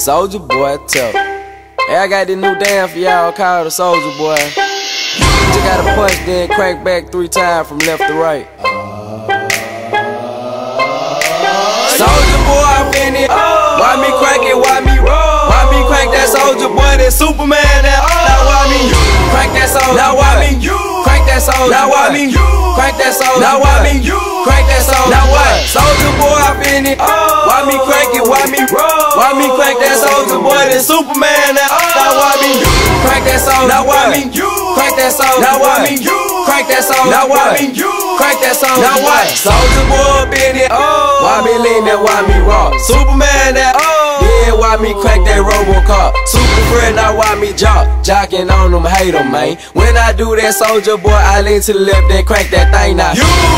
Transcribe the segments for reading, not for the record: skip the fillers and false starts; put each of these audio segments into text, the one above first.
Soulja Boy tough. Hey, I got this new dance for y'all called the Soulja Boy. You just gotta punch, then crank back 3 times from left to right. Soulja Boy, I'm in it. Why me crank it? Why me roll? Why me crank that Soulja Boy? That Superman? That now why me crank that Soulja? Now why me crank that Soulja? Now why me crank that Soulja? Now why me crank that Soulja? Now what? Soulja Boy, I'm in it. Why me crank it? Why me roll? Why me crank that Soulja Boy? That Superman? That now why me crank that Soulja? Now why me crank that Soulja? Now why me crank that Soulja? Now why me crank that Soulja? Now what? Soulja Boy, up in it. Why me lean that? Why me rock? Superman? That yeah, why me crank that Robocop? Super friend, now why me jocking on them, hate them, man. When I do that Soulja Boy, I lean to the left, then crank that thing now.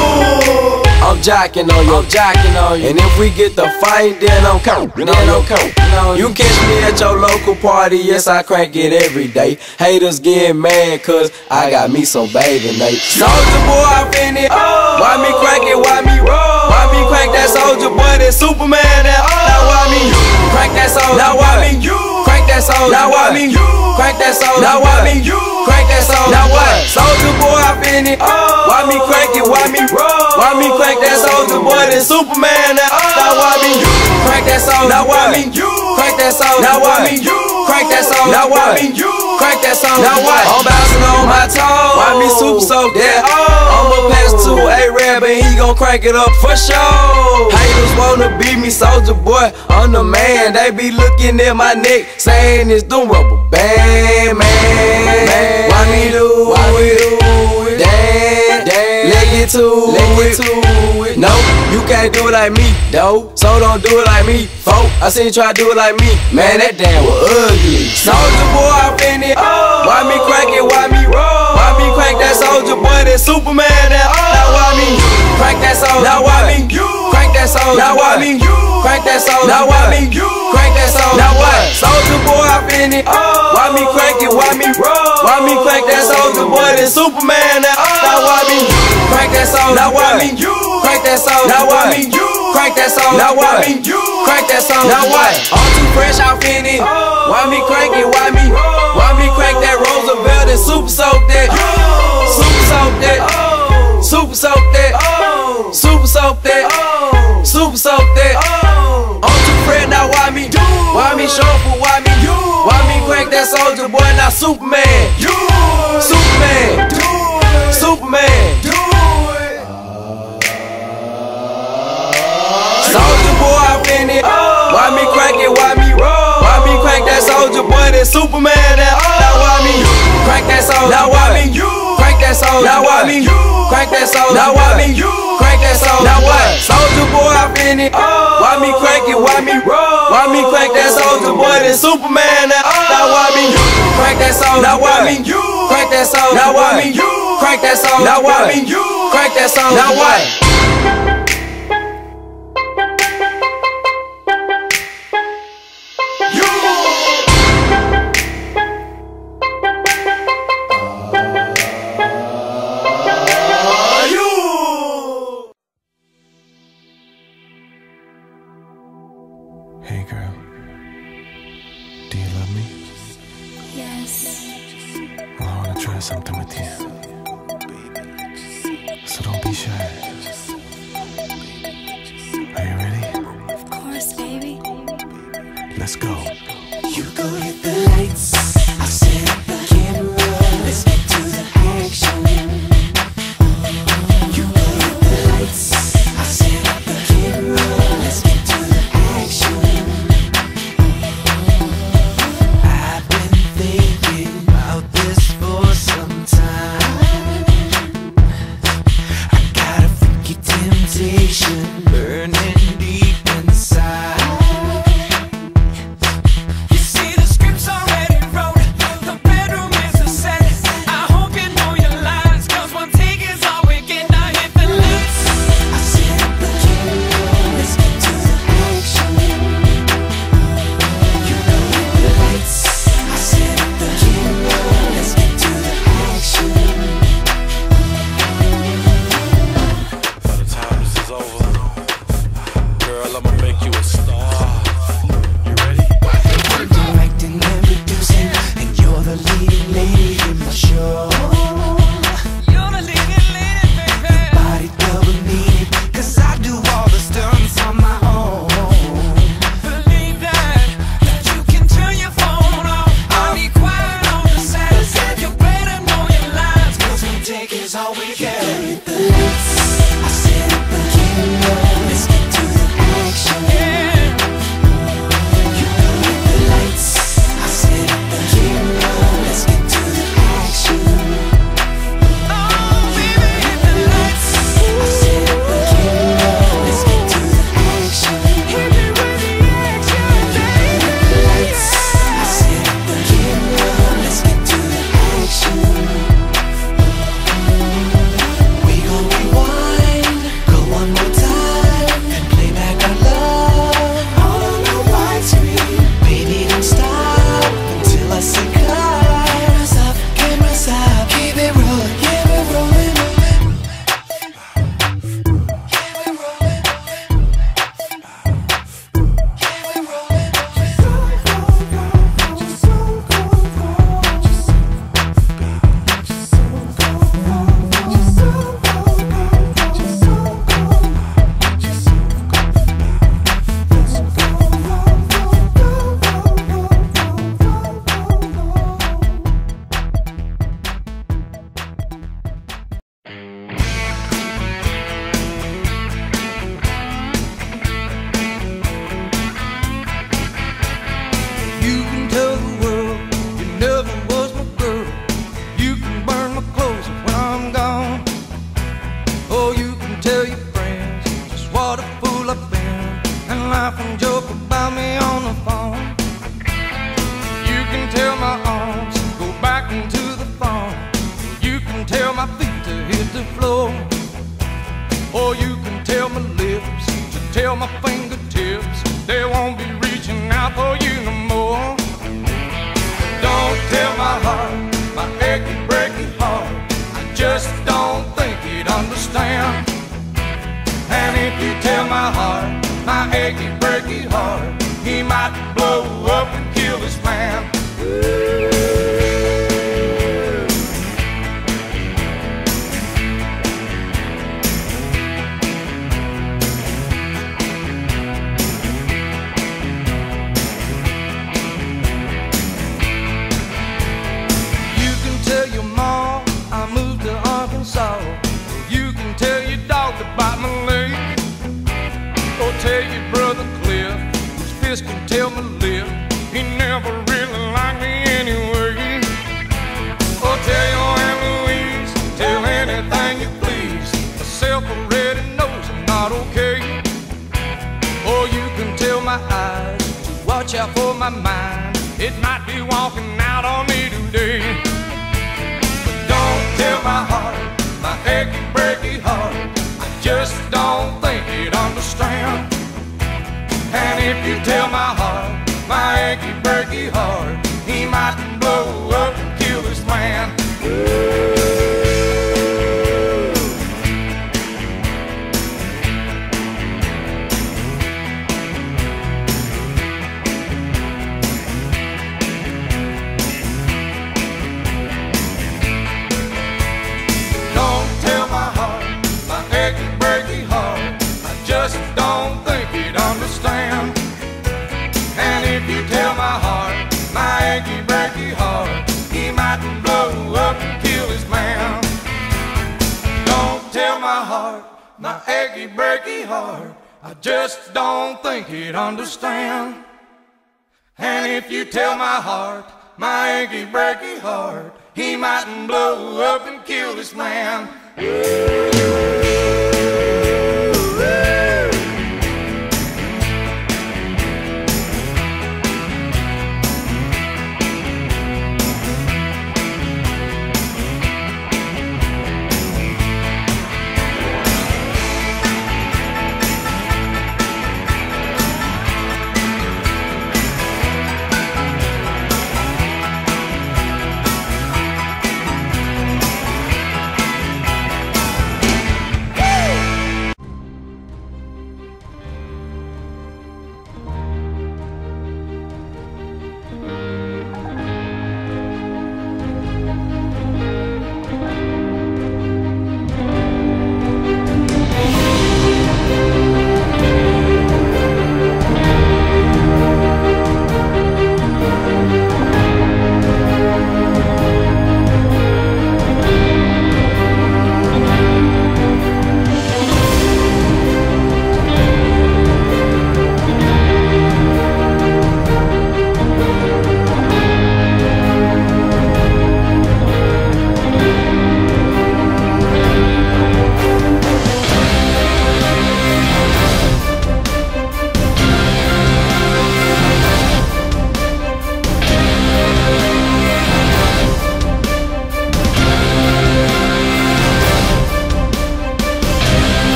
I'm jocking on you, And if we get the fight, then I'm cold, You catch me at your local party, yes, I crank it every day. Haters get mad, cause I got me some bathing Nate. Soulja Boy, I'm in it. Why me crank it? Why me roll? Why me crank that Soulja Boy? That Superman? That now why me crank that Soulja? Now why me crank that Soulja? Now why me crank that Soulja? Now why me crank that Soulja? Now what? Soulja Boy, I'm in it. Why me crank it? Why me roll? Why me crank that Soulja Boy? That Superman? That now why me crank that Soulja? Now why me crank that Soulja? Now why me crank that Soulja? Now why me crank that Soulja? Now what? I'm bouncing on my toes. Why me super soak that? I'ma pass to A-Rab and he gon' crank it up for sure. Haters wanna beat me, Soulja Boy, I'm the man. They be looking at my neck, saying it's the rubber band, man. Why me do it? Damn, let get to it. No, you can't do it like me, though. So don't do it like me, folk. I seen you try to do it like me. Man, that damn was ugly. Soulja Boy, I'm in it. Why me crank it? Why me roll? Why me crank that Soulja Boy? That Superman? That now why me crank that Soulja? Now why me crank that Soulja? Now why me crank that Soulja? Now why me crank that Soulja? Now what? Soulja Boy, I'm in it. Why me crank it? Why me roll? Why me crank that Soulja Boy? That Superman? That now why me crank that Soulja? Now why me crank that Soulja? Now why me crank that Soulja? Now why me crank that Soulja? Now what? I'm too fresh off in it. Why me crank it? Why me crank that Roosevelt and super soak that? Super soak that. Super soak that. Super soak that. Super soak that. I'm too fresh now. Why me shuffle? Why me crank that Soulja Boy? Now Superman. Superman. Superman. Soulja Boy, I'm in it. Why me crank it? Why me roll? Why me crank that Soulja Boy? That Superman? That now why me crank that Soulja? Now why me crank that Soulja? Now why me crank that Soulja? Now why me crank that Soulja? Now what? Soulja Boy, I'm in it. Why me crank it? Why me roll? Why me crank that Soulja Boy? That Superman? That now why me crank that Soulja? Now why me crank that Soulja? Now why me crank that Soulja? Now why me crank that Soulja? Now what? Hey girl, do you love me? Yes. Well, I wanna try something with you, so don't be shy. Are you ready? Of course, baby. Let's go. You go hit the lights, I'll set up the camera. Let's get to the action. You go hit the lights, I'll set up the camera. Let's get to the action. I've been thinking about this for some time. I got a freaky temptation burning deep inside. You see the script's already wrote, the and joke about me on the phone. You can tell my arms go back into the phone. You can tell my feet to hit the floor. Or you can tell my lips to tell my fingertips they won't be reaching out for you no more. Don't tell my heart, my achy, breaky heart, I just don't think he'd understand. And if you tell my heart, my achy, breaky heart, he might blow up and kill this man. You can tell your mom I moved to Arkansas. You can tell your dog to bite my leg. Or tell your brother Cliff, whose fist can tell my lip he never really liked me anyway. Or tell your Aunt Louise, tell anything you please, myself already knows I'm not okay. Or you can tell my eyes to watch out for my mind, it might be walking out on me today. But don't tell my heart, my achy, breaky heart, I just don't think he'd understand. And if you tell my heart, my achy, breaky heart, he might blow up and kill this man. Don't tell my heart, my achy, breaky heart, I just don't think he'd understand. And if you tell my heart, my achy, breaky heart, he might blow up and kill his man. Don't tell my heart, my achy, breaky heart, I just don't think he'd understand. And if you tell my heart, my achy, breaky heart, he might blow up and kill this man.